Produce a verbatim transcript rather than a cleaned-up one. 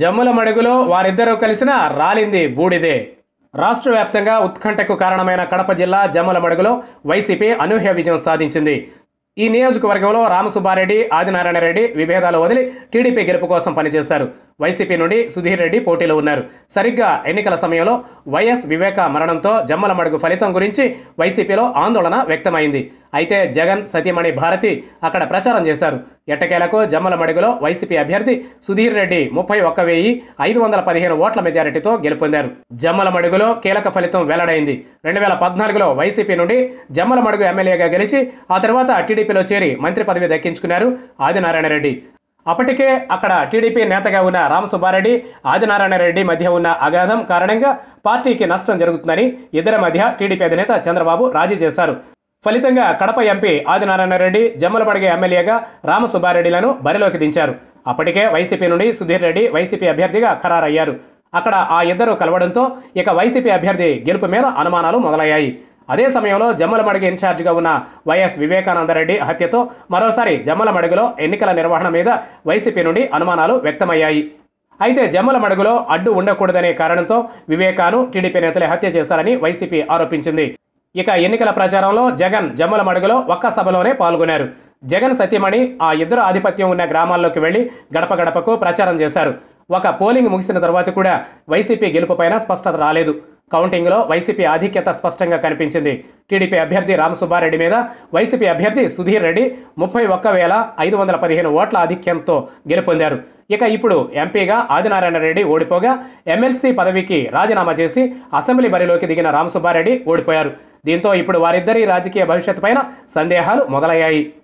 జమ్ముల మడుగులో వారిద్దరూ కలిసిన రాలింది బూడిదే. రాష్ట్ర వ్యాప్తంగా ఉత్కంఠకు కారణమైన కడప జిల్లా జమ్ముల మడుగులో వైసీపీ అనూహ్య విజయం సాధించింది. ఈ నియోజకవర్గంలో రామసుబ్బారెడ్డి, ఆదినారాయణ రెడ్డి విభేదాలు వదిలి టీడీపీ గెలుపు కోసం పనిచేశారు. వైసీపీ నుండి సుధీర్ రెడ్డి పోటీలో ఉన్నారు. సరిగ్గా ఎన్నికల సమయంలో వైఎస్ వివేక మరణంతో జమ్ముల మడుగు ఫలితం గురించి వైసీపీలో ఆందోళన వ్యక్తమైంది. అయితే జగన్ సతీమణి భారతి అక్కడ ప్రచారం చేశారు. ఎట్టకేలకు జమ్ముల మడుగులో వైసీపీ అభ్యర్థి సుధీర్ రెడ్డి ముప్పై ఒక్క వెయ్యి ఐదు వందల పదిహేను ఓట్ల మెజారిటీతో గెలుపొందారు. జమ్ముల మడుగులో కీలక ఫలితం వెల్లడైంది. రెండు వేల పద్నాలుగులో వైసీపీ నుండి జమ్ముల మడుగు ఎమ్మెల్యేగా గెలిచి ఆ తర్వాత టీడీపీలో చేరి మంత్రి పదవి దక్కించుకున్నారు ఆదినారాయణ రెడ్డి. అప్పటికే అక్కడ టీడీపీ నేతగా ఉన్న రామసుబ్బారెడ్డి, ఆదినారాయణ రెడ్డి మధ్య ఉన్న అగాధం కారణంగా పార్టీకి నష్టం జరుగుతుందని ఇద్దరి మధ్య టీడీపీ అధినేత చంద్రబాబు రాజీ చేశారు. ఫలితంగా కడప ఎంపీ ఆదినారాయణ రెడ్డి జమ్ముల మడుగు ఎమ్మెల్యేగా రామసుబ్బారెడ్డిలను బరిలోకి దించారు. అప్పటికే వైసీపీ నుండి సుధీర్ రెడ్డి వైసీపీ అభ్యర్థిగా ఖరారయ్యారు. అక్కడ ఆ ఇద్దరు కలవడంతో ఇక వైసీపీ అభ్యర్థి గెలుపు మీద అనుమానాలు మొదలయ్యాయి. అదే సమయంలో జమ్ముల మడుగు ఇన్ఛార్జిగా ఉన్న వైఎస్ వివేకానందరెడ్డి హత్యతో మరోసారి జమ్ముల మడుగులో ఎన్నికల నిర్వహణ మీద వైసీపీ నుండి అనుమానాలు వ్యక్తమయ్యాయి. అయితే జమ్ముల మడుగులో అడ్డు ఉండకూడదనే కారణంతో వివేకాను టీడీపీ నేతలే హత్య చేశారని వైసీపీ ఆరోపించింది. ఇక ఎన్నికల ప్రచారంలో జగన్ జమ్ముల మడుగులో ఒక్క సభలోనే పాల్గొన్నారు. జగన్ సతీమణి ఆ ఇద్దరు ఆధిపత్యం ఉన్న గ్రామాల్లోకి వెళ్లి గడప గడపకు ప్రచారం చేశారు. ఒక పోలింగ్ ముగిసిన తర్వాత కూడా వైసీపీ గెలుపుపైన స్పష్టత రాలేదు. కౌంటింగ్లో వైసీపీ ఆధిక్యత స్పష్టంగా కనిపించింది. టీడీపీ అభ్యర్థి రామసుబ్బారెడ్డి మీద వైసీపీ అభ్యర్థి సుధీర్ రెడ్డి ముప్పై ఒక్క వేల ఐదు వందల పదిహేను ఓట్ల ఆధిక్యంతో గెలుపొందారు. ఇక ఇప్పుడు ఎంపీగా ఆదినారాయణ రెడ్డి ఓడిపోగా ఎమ్మెల్సీ పదవికి రాజీనామా చేసి అసెంబ్లీ బరిలోకి దిగిన రామసుబ్బారెడ్డి ఓడిపోయారు. దీంతో ఇప్పుడు వారిద్దరి రాజకీయ భవిష్యత్తు పైన సందేహాలు మొదలయ్యాయి.